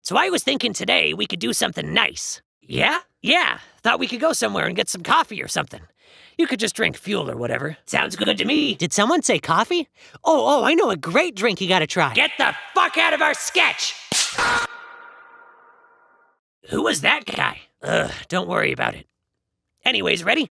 So I was thinking today we could do something nice. Yeah? Yeah, thought we could go somewhere and get some coffee or something. You could just drink fuel or whatever. Sounds good to me. Did someone say coffee? Oh, I know a great drink you gotta try. Get the fuck out of our sketch! Who was that guy? Ugh, don't worry about it. Anyways, ready?